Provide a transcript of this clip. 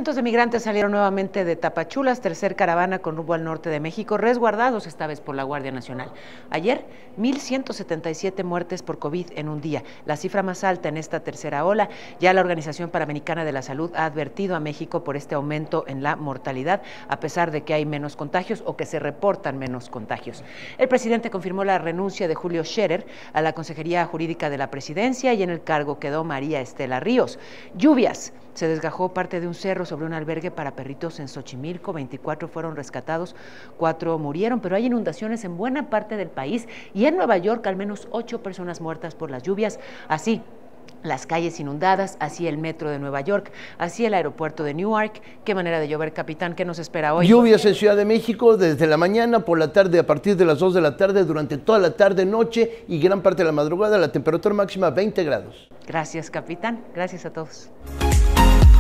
Cientos de migrantes salieron nuevamente de Tapachulas, tercer caravana con rumbo al norte de México, resguardados esta vez por la Guardia Nacional. Ayer, 1,177 muertes por COVID en un día, la cifra más alta en esta tercera ola. Ya la Organización Panamericana de la Salud ha advertido a México por este aumento en la mortalidad, a pesar de que hay menos contagios o que se reportan menos contagios. El presidente confirmó la renuncia de Julio Scherer a la Consejería Jurídica de la Presidencia y en el cargo quedó María Estela Ríos. Lluvias. Se desgajó parte de un cerro sobre un albergue para perritos en Xochimilco, 24 fueron rescatados, 4 murieron, pero hay inundaciones en buena parte del país y en Nueva York al menos 8 personas muertas por las lluvias, así las calles inundadas, así el metro de Nueva York, así el aeropuerto de Newark. Qué manera de llover, capitán, ¿qué nos espera hoy? Lluvias en Ciudad de México desde la mañana, por la tarde, a partir de las 2 de la tarde, durante toda la tarde, noche y gran parte de la madrugada, la temperatura máxima 20 grados. Gracias, capitán, gracias a todos.